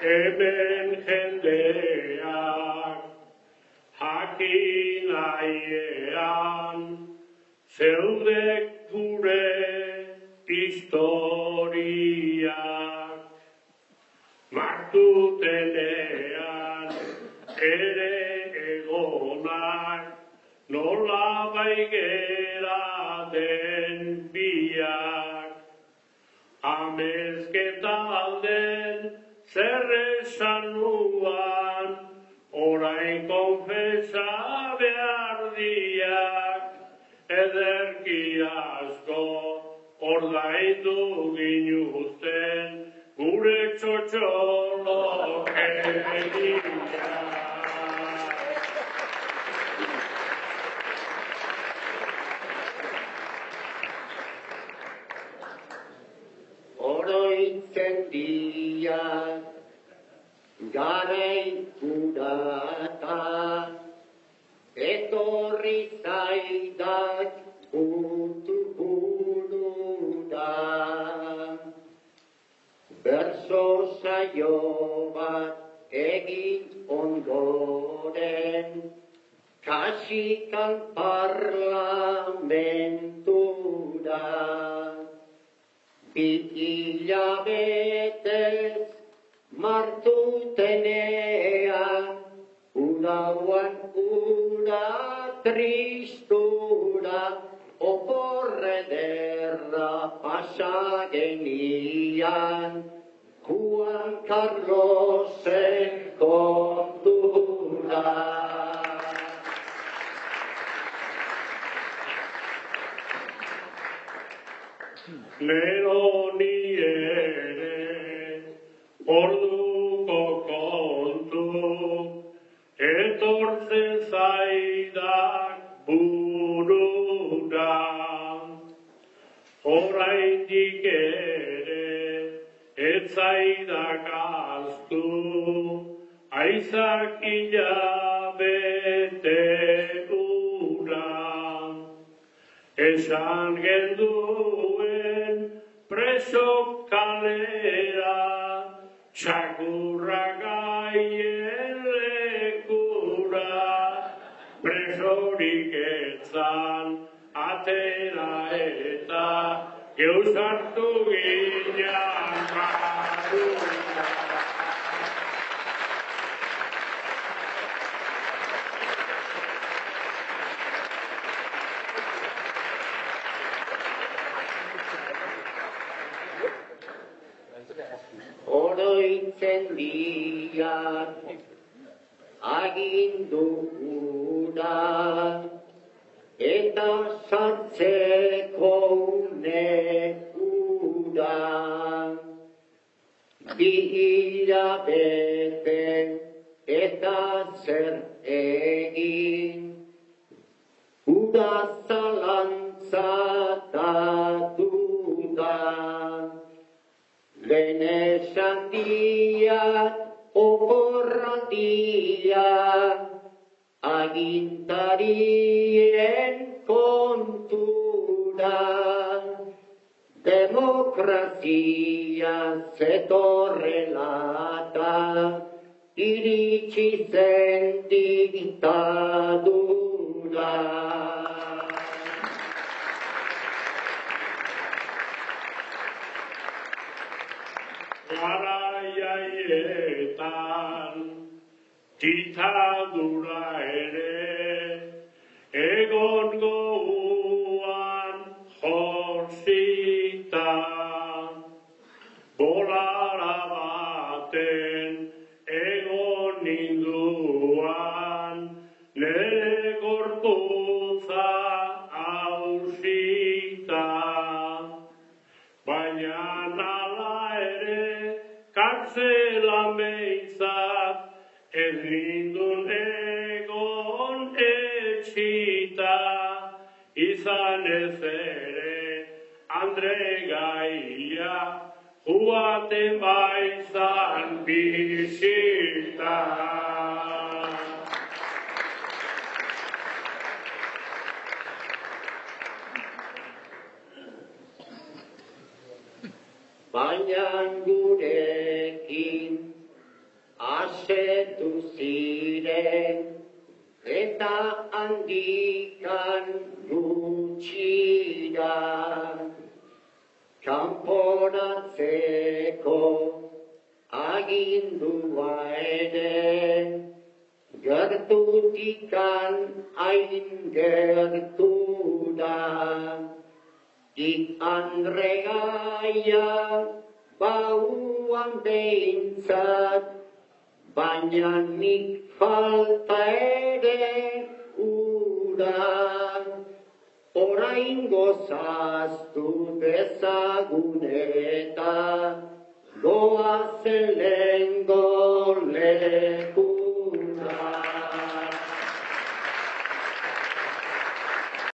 hemen jendeak jakin nahiean zeudek gure historiak martutenean ere egonak nola baigera den biak amezketa alden zer esan nuan orain konfesa behar diak ederki asko ordaindu ginuzten gure txotxolo eginak. Oroitzen diak garai urata etorri zaidak utu burura berso saio bat egin ondoren kasikan parlamentura bi hilabetez martutenean udauan ura tristura oporrederra pasa genian Juan Carlosen kontura. Nero ni ere orduko kontu etortzen zaidak burura oraindik ere ez zaidak ahaztu aitzakia bete ura esan genduen preso kalera txakurra gaien lekura presorik etzan atera eta geusartu ginean barura. Oroitzen diak agindu hura eta sartzeko unekura bi hilabete eta zer egin uda zalantzatatuda lehen esan diat oporratia agintarien kontura demokrazia zetorrelata iritsi zen diktadura. Garaiaietan ditadura ere egon goguan jorsita bolara baten egon ninduan nere gorputza hausita baina kartzelan behintzat ez nindun egon etxita izan ez ere Andre gaia joaten baizan bisita. Baina gurekin asetu ziren, eta handikan gutxira. Kanporatzeko agindua ere, gertutikan hain gertura. Andregaia bauan behintzat, baina nik falta ere ura. Orain gozaztu dezagun eta goazen lehengo leku.